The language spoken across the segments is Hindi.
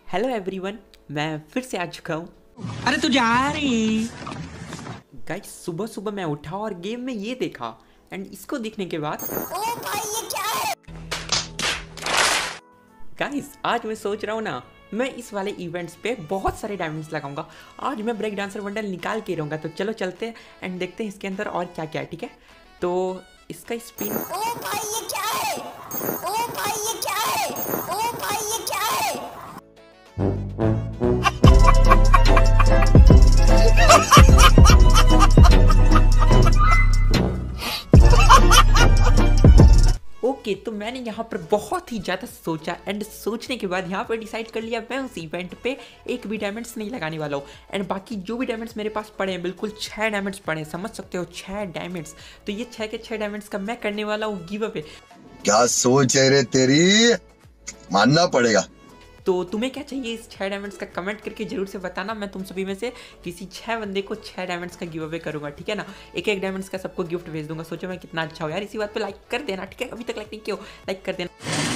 हेलो एवरीवन, मैं फिर से आ चुका हूँ। अरे तू जा रही गाइस, सुबह सुबह मैं उठा और गेम में ये देखा एंड इसको देखने के बाद ओ भाई ये क्या है? गाइस, आज मैं सोच रहा हूँ ना, मैं इस वाले इवेंट्स पे बहुत सारे डायमंड्स लगाऊंगा। आज मैं ब्रेक डांसर बंडल निकाल के रहूँगा, तो चलो चलते हैं एंड देखते हैं इसके अंदर और क्या क्या है। ठीक है, तो इसका स्पिन। ओ भाई ये क्या है? ओ भाई ये क्या है? ओ भाई ये क्या है? ओके, तो मैंने यहाँ पर बहुत ही ज़्यादा सोचा एंड सोचने के बाद यहाँ पर डिसाइड कर लिया मैं उस इवेंट पे एक भी डायमंड्स नहीं लगाने वाला हूँ। एंड बाकी जो भी डायमंड्स मेरे पास पड़े हैं, बिल्कुल 6 डायमंड्स पड़े हैं, समझ सकते हो 6 डायमंड्स। तो ये 6 के 6 डायमंड्स का मैं करने वाला हूँ गिव अवे। क्या सोच है रे तेरी, मानना पड़ेगा। तो तुम्हें क्या चाहिए इस 6 डायमंड्स का कमेंट करके जरूर से बताना। मैं तुम सभी में से किसी 6 बंदे को 6 डायमंड्स का गिव अवे करूंगा, ठीक है ना। एक एक डायमंड्स का सबको गिफ्ट भेज दूंगा। सोचो मैं कितना अच्छा हो यार। इसी बात पे लाइक कर देना, ठीक है। अभी तक लाइक नहीं किया हो, लाइक कर देना।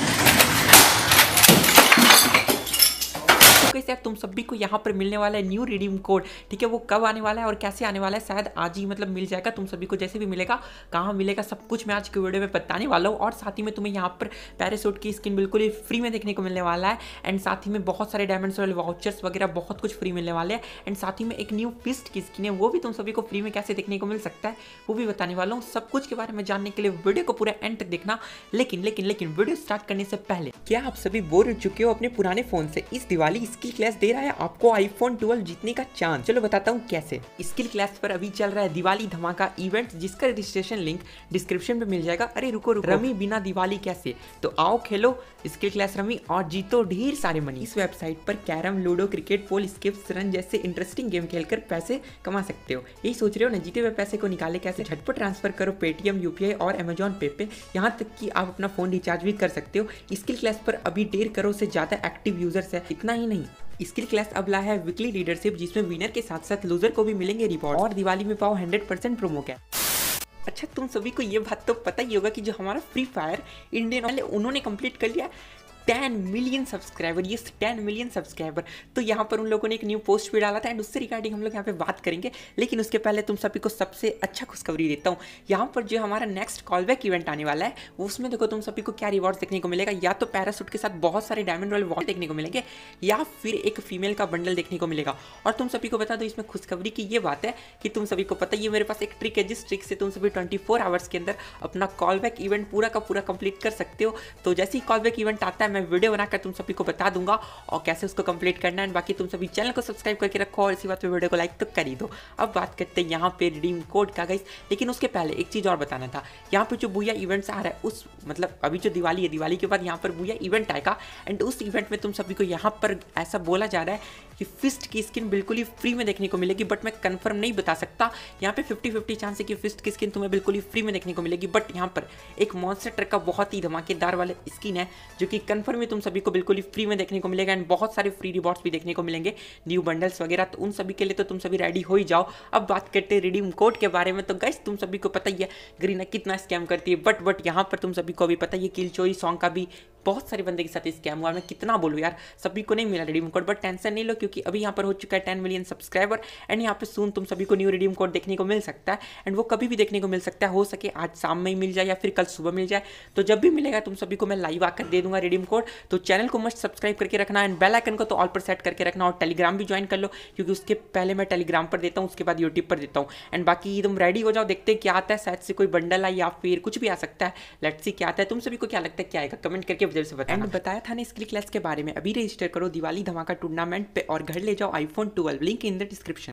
यार तुम सभी को यहाँ पर मिलने वाला है न्यू रिडीम कोड, ठीक है। वो कब आने वाला है और कैसे आने वाला है, शायद आज ही मतलब मिल जाएगा तुम सभी को। जैसे भी मिलेगा, कहाँ मिलेगा, सब कुछ मैं आज के वीडियो में बताने वाला हूँ। और साथ ही में तुम्हें यहाँ पर पैराशूट की स्किन बिल्कुल ही फ्री में देखने को मिलने वाला है। एंड साथ ही में बहुत सारे डायमंड्स वाले वाउचर्स वगैरह बहुत कुछ फ्री मिलने वाले हैं। एंड साथ ही में एक न्यू फिस्ट की स्किन है, वो भी तुम सभी को फ्री में कैसे देखने को मिल सकता है वो भी बताने वाला हूँ। सब कुछ के बारे में जानने के लिए वीडियो को पूरा एंड तक देखना। लेकिन वीडियो स्टार्ट करने से पहले, क्या आप सभी बोर हो चुके हो अपने पुराने फोन से? इस दिवाली स्किल क्लैश दे रहा है आपको आईफोन 12 जीतने का चांस। चलो बताता हूँ कैसे। स्किल क्लैश पर अभी चल रहा है दिवाली धमाका इवेंट, जिसका रजिस्ट्रेशन लिंक डिस्क्रिप्शन में मिल जाएगा। अरे रुको, रमी बिना दिवाली कैसे? तो आओ खेलो स्किल क्लैश रमी और जीतो ढेर सारे मनी। इस वेबसाइट पर carrom, ludo, cricket, pool, skips, run जैसे इंटरेस्टिंग गेम खेलकर पैसे कमा सकते हो। यही सोच रहे हो ना, जीते हुए पैसे को निकाले कैसे? झटपट ट्रांसफर करो पेटीएम, यूपीआई और अमेजॉन पे पे। यहाँ तक कि आप अपना फोन रिचार्ज भी कर सकते हो। स्किल क्लैश पर अभी 1.5 करोड़ से ज्यादा एक्टिव यूजर्स है। इतना ही नहीं, स्किल क्लैश अब लाया है वीकली लीडरशिप, जिसमें विनर के साथ साथ लूजर को भी मिलेंगे रिवॉर्ड। और दिवाली में पाओ 100% प्रोमो कैश। अच्छा, तुम सभी को ये बात तो पता ही होगा कि जो हमारा फ्री फायर इंडियन वाले, उन्होंने कंप्लीट कर लिया 10 मिलियन सब्सक्राइबर। ये 10 मिलियन सब्सक्राइबर। तो यहाँ पर उन लोगों ने एक न्यू पोस्ट भी डाला था एंड उससे रिगार्डिंग हम लोग यहाँ पे बात करेंगे। लेकिन उसके पहले तुम सभी को सबसे अच्छा खुशखबरी देता हूँ। यहाँ पर जो हमारा नेक्स्ट कॉलबैक इवेंट आने वाला है, उसमें देखो तुम सभी को क्या रिवॉर्ड देखने को मिलेगा। या तो पैराशूट के साथ बहुत सारे डायमंड वाले वॉल देखने को मिलेंगे, या फिर एक फीमेल का बंडल देखने को मिलेगा। और तुम सभी को बता दो इसमें खुशखबरी की ये बात है कि तुम सभी को पता है, ये मेरे पास एक ट्रिक है, जिस ट्रिक से तुम सभी 24 आवर्स के अंदर अपना कॉलबैक इवेंट पूरा का पूरा कंप्लीट कर सकते हो। तो जैसे ही कॉलबैक इवेंट आता है, मैं वीडियो बनाकर तुम सभी को बता दूंगा और कैसे उसको कंप्लीट करना है। बाकी तुम सभी चैनल को सब्सक्राइब करके रखो और इसी बात पे वीडियो को लाइक तो कर ही दो। अब बात करते हैं यहाँ पे रिडीम कोड का गाइस। लेकिन उसके पहले एक चीज और बताना था। यहाँ पे जो बुया इवेंट्स आ रहा है, उस मतलब अभी जो दिवाली है, दिवाली के बाद यहाँ पर बुया इवेंट आएगा। एंड उस इवेंट में तुम सभी को यहाँ पर ऐसा बोला जा रहा है कि फिस्ट की स्किन बिल्कुल ही फ्री में देखने को मिलेगी। बट मैं कंफर्म नहीं बता सकता। यहाँ पे 50-50 चांस है कि फिस्ट की स्किन तुम्हें बिल्कुल ही फ्री में देखने को मिलेगी। बट यहाँ पर एक मॉन्स्टर ट्रक का बहुत ही धमाकेदार वाले स्किन है, जो कि कंफर्म में तुम सभी को बिल्कुल ही फ्री में देखने को मिलेगा। एंड बहुत सारे फ्री रिवॉर्ड्स भी देखने को मिलेंगे, न्यू बंडल्स वगैरह। तो उन सभी के लिए तो तुम सभी रेडी हो ही जाओ। अब बात करते हैं रिडीम कोड के बारे में। तो गाइस, तुम सभी को पता ही है ग्रीना कितना स्कैम करती है। बट यहाँ पर तुम सभी को भी पता है, ये किल चोरी सॉन्ग का भी बहुत सारे बंदे के साथ स्कैम हुआ। मैं कितना बोलूँ यार, सभी को नहीं मिला रिडीम कोड। बट टेंशन नहीं लो, क्योंकि अभी यहाँ पर हो चुका है 10 मिलियन सब्सक्राइबर। एंड यहाँ पे सून तुम सभी को न्यू रिडीम कोड देखने को मिल सकता है। एंड वो कभी भी देखने को मिल सकता है, हो सके आज शाम में ही मिल जाए या फिर कल सुबह मिल जाए। तो जब भी मिलेगा तुम सभी को मैं लाइव आकर दे दूंगा रिडीम कोड। तो चैनल को मस्ट सब्सक्राइब करके रखना एंड बेल आइकन को तो ऑल पर सेट करके रखना। और टेलीग्राम भी ज्वाइन कर लो, क्योंकि उसके पहले मैं टेलीग्राम पर देता हूँ, उसके बाद यूट्यूब पर देता हूँ। एंड बाकी तुम रेडी हो जाओ, देखते हैं क्या आता है। शायद से कोई बंडल आए या फिर कुछ भी आ सकता है। लेट्स सी क्या आता है। तुम सभी को क्या लगता है क्या आएगा, कमेंट करके जल्दी से बताना। एंड बताया था ना स्किल क्लैश के बारे में। अभी रजिस्टर करो दिवाली धमाका टूर्नामेंट पे और घर ले जाओ iPhone 12। Link in the description.